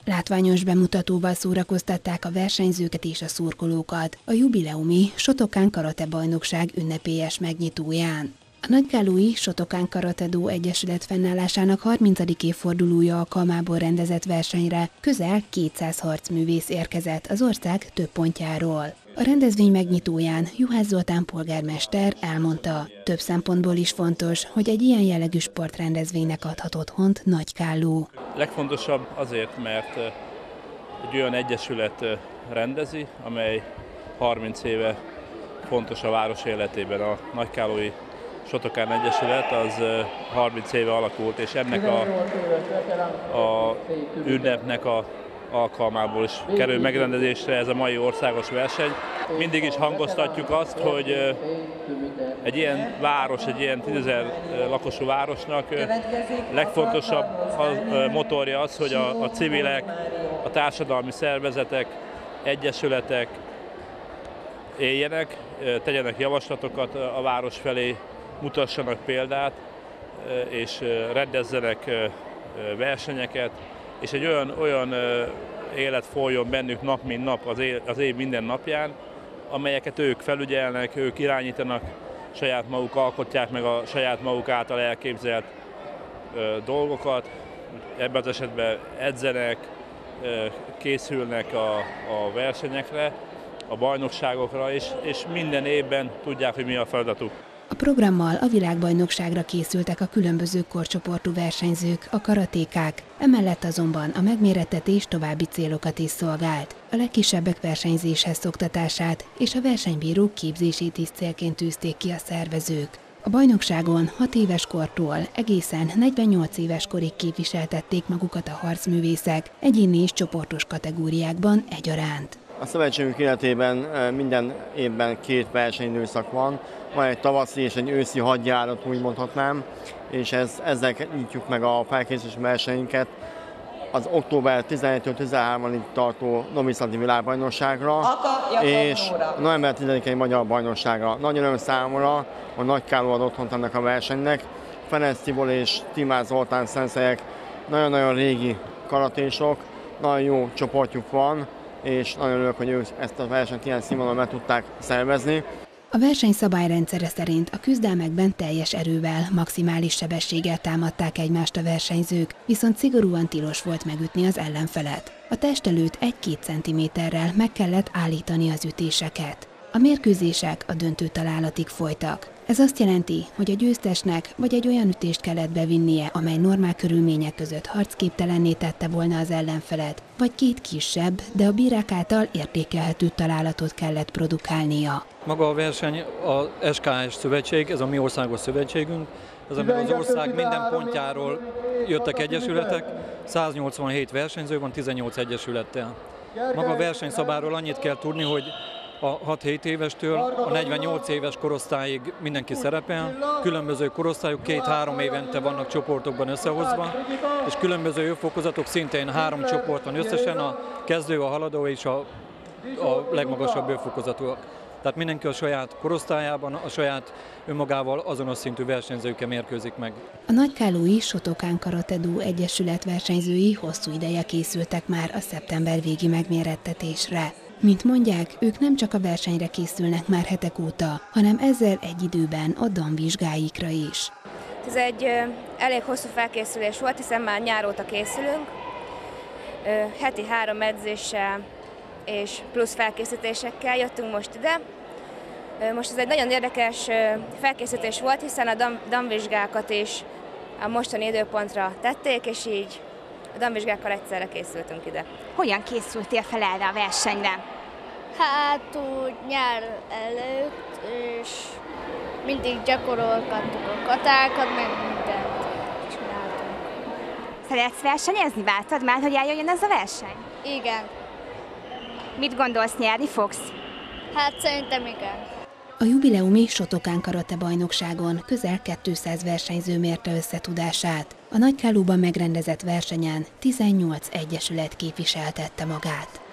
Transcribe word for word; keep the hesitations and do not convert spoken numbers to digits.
Látványos bemutatóval szórakoztatták a versenyzőket és a szurkolókat a jubileumi Shotokán Karate bajnokság ünnepélyes megnyitóján. A Nagykállói Shotokán Karate-do Egyesület fennállásának harmincadik évfordulója alkalmából rendezett versenyre közel kétszáz harcművész érkezett az ország több pontjáról. A rendezvény megnyitóján Juhász Zoltán polgármester elmondta, több szempontból is fontos, hogy egy ilyen jellegű sportrendezvénynek adhat otthont Nagykálló. Legfontosabb azért, mert egy olyan egyesület rendezi, amely harminc éve fontos a város életében. A Nagykállói Shotokán Egyesület az harminc éve alakult, és ennek a, a ünnepnek a alkalmából is kerül megrendezésre ez a mai országos verseny. Mindig is hangoztatjuk azt, hogy egy ilyen város, egy ilyen tízezer lakosú városnak legfontosabb motorja az, hogy a, a civilek, a társadalmi szervezetek, egyesületek éljenek, tegyenek javaslatokat a város felé, mutassanak példát, és rendezzenek versenyeket, és egy olyan, olyan élet folyjon bennük nap mint nap az év, az év minden napján, amelyeket ők felügyelnek, ők irányítanak, saját maguk alkotják meg a saját maguk által elképzelt dolgokat. Ebben az esetben edzenek, készülnek a, a versenyekre, a bajnokságokra, és, és minden évben tudják, hogy mi a feladatuk. A programmal a világbajnokságra készültek a különböző korcsoportú versenyzők, a karatékák, emellett azonban a megmérettetés további célokat is szolgált. A legkisebbek versenyzéshez szoktatását és a versenybírók képzését is célként tűzték ki a szervezők. A bajnokságon hat éves kortól egészen negyvennyolc éves korig képviseltették magukat a harcművészek, egyéni és csoportos kategóriákban egyaránt. A szövetségünk életében minden évben két versenyidőszak van. Van egy tavaszi és egy őszi hadjárat, úgy mondhatnám, és ez, ezzel nyitjuk meg a felkészülési versenyünket az október tizenegyedikétől tizenharmadikáig tartó Noviszlati világbajnokságra és november tizedikei magyar bajnokságra. Nagyon öröm számomra, hogy Nagykálló ad otthont ennek a versenynek. Ferenc Tibor és Timár Zoltán szenszelyek nagyon-nagyon régi karatésok, nagyon jó csoportjuk van, és nagyon örülök, hogy ők ezt a versenyt ilyen színvonalon meg tudták szervezni. A verseny szabályrendszere szerint a küzdelmekben teljes erővel, maximális sebességgel támadták egymást a versenyzők, viszont szigorúan tilos volt megütni az ellenfelet. A test előtt egy-két centiméterrel meg kellett állítani az ütéseket. A mérkőzések a döntő találatig folytak. Ez azt jelenti, hogy a győztesnek vagy egy olyan ütést kellett bevinnie, amely normál körülmények között harcképtelenné tette volna az ellenfelet, vagy két kisebb, de a bírák által értékelhető találatot kellett produkálnia. Maga a verseny az es ká es szövetség, ez a mi országos szövetségünk, ez amiben az ország minden pontjáról jöttek egyesületek, száznyolcvanhét versenyző van tizennyolc egyesülettel. Maga a versenyszabályról annyit kell tudni, hogy a hat-hét évestől a negyvennyolc éves korosztályig mindenki szerepel, különböző korosztályok két-három évente vannak csoportokban összehozva, és különböző évfokozatok szintén három csoport van összesen, a kezdő, a haladó és a, a legmagasabb évfokozatúak. Tehát mindenki a saját korosztályában, a saját önmagával azonos szintű versenyzőkkel mérkőzik meg. A Nagykállói Shotokán Karate-do Egyesület versenyzői hosszú ideje készültek már a szeptember végi megmérettetésre. Mint mondják, ők nem csak a versenyre készülnek már hetek óta, hanem ezzel egy időben a damvizsgáikra is. Ez egy elég hosszú felkészülés volt, hiszen már nyár óta készülünk. Heti három edzéssel és plusz felkészítésekkel jöttünk most ide. Most ez egy nagyon érdekes felkészítés volt, hiszen a dam, damvizsgákat is a mostani időpontra tették, és így a damvizsgákkal egyszerre készültünk ide. Hogyan készültél fel erre a versenyre? Hát úgy nyár előtt, és mindig gyakorolgattuk a katákat, meg mindent csináltunk. Szeretsz versenyezni? Vártad már, hogy eljöjjön ez a verseny? Igen. Mit gondolsz, nyerni fogsz? Hát szerintem igen. A jubileumi Shotokán Karate bajnokságon közel kétszáz versenyző mérte össze tudását. A Nagykállóban megrendezett versenyen tizennyolc egyesület képviseltette magát.